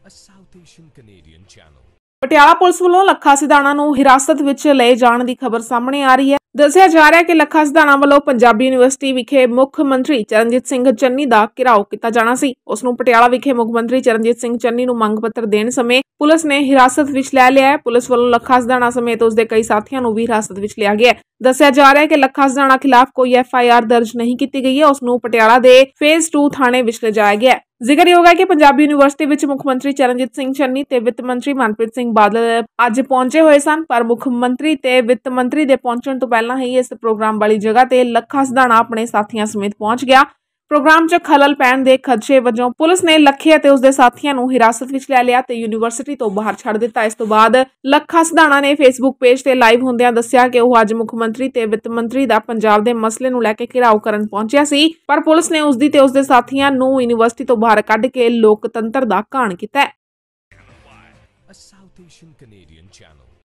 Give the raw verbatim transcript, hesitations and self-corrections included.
a South Asian Canadian channel. Patiala police ਵੱਲੋਂ ਲੱਖਾ ਸਿਧਾਣਾ ਨੂੰ ਹਿਰਾਸਤ ਵਿੱਚ ਲਏ ਜਾਣ ਦੀ ਖਬਰ ਸਾਹਮਣੇ ਆ ਰਹੀ ਹੈ। ਦੱਸਿਆ ਜਾ ਰਿਹਾ ਹੈ ਕਿ ਲੱਖਾ ਸਿਧਾਣਾ ਵੱਲੋਂ ਪੰਜਾਬੀ ਯੂਨੀਵਰਸਿਟੀ ਵਿਖੇ ਮੁੱਖ ਮੰਤਰੀ ਚਰਨਜੀਤ ਸਿੰਘ ਚੰਨੀ ਦਾ ਘਿਰਾਓ ਕੀਤਾ ਜਾਣਾ ਸੀ। ਉਸ ਨੂੰ ਪਟਿਆਲਾ ਵਿਖੇ ਮੁੱਖ ਮੰਤਰੀ ਚਰਨਜੀਤ ਸਿੰਘ ਚੰਨੀ ਨੂੰ ਮੰਗ ਪੱਤਰ ਦੇਣ ਸਮੇਂ ਪੁਲਿਸ ਨੇ ਹਿਰਾਸਤ ਵਿੱਚ ਲੈ ਲਿਆ ਹੈ। ਪੁਲਿਸ ਵੱਲੋਂ ਲੱਖਾ ਸਿਧਾਣਾ ਸਮੇਤ ਉਸ ਦੇ ਕਈ ਸਾਥੀਆਂ ਨੂੰ ਵੀ ਹਿਰਾਸਤ ਵਿੱਚ ਲਿਆ ਗਿਆ ਹੈ। ਦੱਸਿਆ ਜਾ ਰਿਹਾ ਹੈ ਕਿ ਲੱਖਾ ਸਿਧਾਣਾ ਖਿਲਾਫ ਕੋਈ ਐਫ ਆਈ ਆਰ ਦਰਜ ਨਹੀਂ ਕੀਤੀ ਗਈ ਹੈ। ਉਸ ਨੂੰ ਪਟਿਆਲਾ ਦੇ ਫੇਜ਼ ਟੂ ਥਾਣੇ ਵਿੱਚ ਲਿਜਾਇਆ ਗਿਆ ਹੈ। ਜ਼ਿਕਰਯੋਗ ਹੈ ਕਿ ਪੰਜਾਬੀ ਯੂਨੀਵਰਸਿਟੀ ਵਿੱਚ ਮੁੱਖ ਮੰਤਰੀ ਚਰਨਜੀਤ ਸਿੰਘ ਚੰਨੀ ਤੇ ਵਿੱਤ ਮੰਤਰੀ ਮਨਪ੍ਰੀਤ ਸਿੰਘ ਬਾਦਲ ਅੱਜ ਪਹੁੰਚੇ ਹੋਏ ਸਨ, ਪਰ ਮੁੱਖ ਮੰਤਰੀ ਤੇ ਵਿੱਤ ਮੰਤਰੀ ਦੇ ਪਹੁੰਚਣ ਤੋਂ ਪਹਿਲਾਂ ਹੀ ਇਸ ਪ੍ਰੋਗਰਾਮ ਵਾਲੀ ਜਗ੍ਹਾ ਤੇ ਲੱਖਾ ਸਿਧਾਣਾ ਆਪਣੇ ਸਾਥੀਆਂ ਸਮੇਤ ਪਹੁੰਚ ਗਿਆ। ਪ੍ਰੋਗਰਾਮ 'ਚ ਖਲਲ ਪੈਣ ਦੇ ਖਦਸ਼ੇ ਵਜੋਂ ਪੁਲਿਸ ਨੇ ਲੱਖੇ ਅਤੇ ਉਸ ਦੇ ਸਾਥੀਆਂ ਨੂੰ ਹਿਰਾਸਤ ਵਿੱਚ ਲੈ ਲਿਆ ਤੇ ਯੂਨੀਵਰਸਿਟੀ ਤੋਂ ਬਾਹਰ ਛੱਡ ਦਿੱਤਾ। ਇਸ ਤੋਂ ਬਾਅਦ ਲੱਖਾ ਸਿਧਾਣਾ ਨੇ ਫੇਸਬੁੱਕ ਪੇਜ ਤੇ ਲਾਈਵ ਹੁੰਦਿਆਂ ਦੱਸਿਆ ਕਿ ਉਹ ਅੱਜ ਮੁੱਖ ਮੰਤਰੀ ਤੇ ਵਿੱਤ ਮੰਤਰੀ ਦਾ ਪੰਜਾਬ ਦੇ ਮਸਲੇ ਨੂੰ ਲੈ ਕੇ ਘਿਰਾਓ ਕਰਨ ਪਹੁੰਚਿਆ ਸੀ, ਪਰ ਪੁਲਿਸ ਨੇ ਉਸ ਦੀ ਤੇ ਉਸ ਦੇ ਸਾਥੀਆਂ ਨੂੰ ਯੂਨੀਵਰਸਿਟੀ ਤੋਂ ਬਾਹਰ ਕੱਢ ਕੇ ਲੋਕਤੰਤਰ ਦਾ ਘਾਣ ਕੀਤਾ ਹੈ। A South Asian Canadian channel.